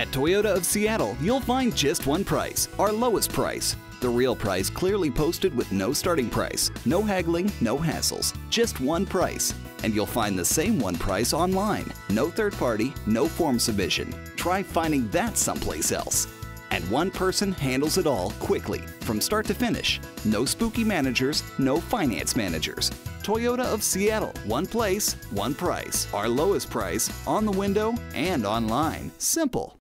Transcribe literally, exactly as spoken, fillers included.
At Toyota of Seattle, you'll find just one price, our lowest price. The real price clearly posted with no starting price, no haggling, no hassles, just one price. And you'll find the same one price online. No third party, no form submission. Try finding that someplace else. And one person handles it all quickly, from start to finish. No spooky managers, no finance managers. Toyota of Seattle, one place, one price. Our lowest price, on the window and online. Simple.